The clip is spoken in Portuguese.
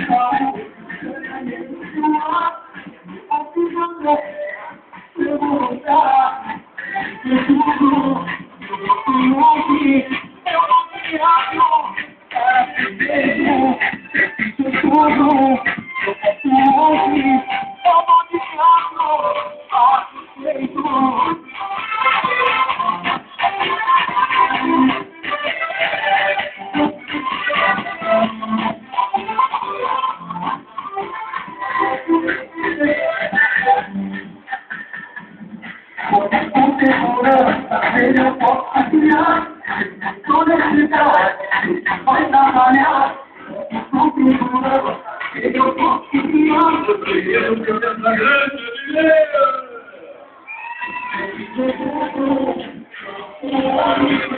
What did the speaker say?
Eu posso criar toda a cidade, vai trabalhar, com figura, eu posso criar, eu quero essa grande dinheiro.